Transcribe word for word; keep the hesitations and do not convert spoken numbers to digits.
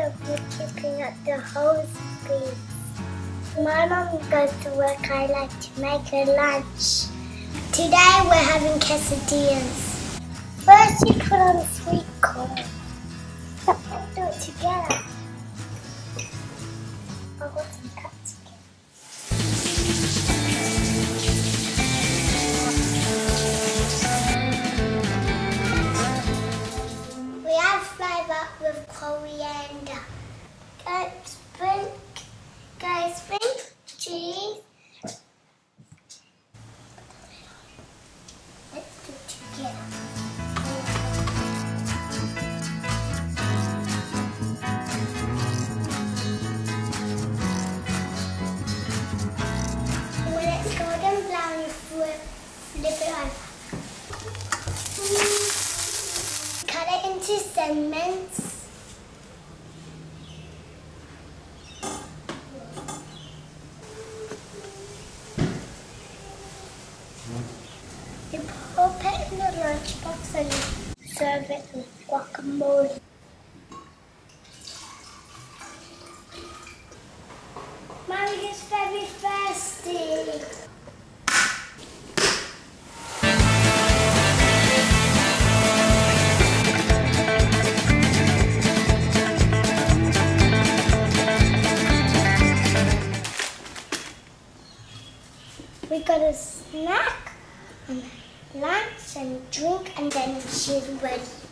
help me keeping up the whole speed. My mum goes to work, I like to make her lunch. Today we're having quesadillas. First you put on sweet corn. Do it together. I'll put some cuts again. We have flavour with coriander. Go spring, go spring cheese. Let's do it together. When it's golden brown, you flip it over. Cut it into segments. You pop it in the lunchbox and serve it with guacamole. Mommy is very thirsty. We got a snack, and lunch and drink, and then she's ready.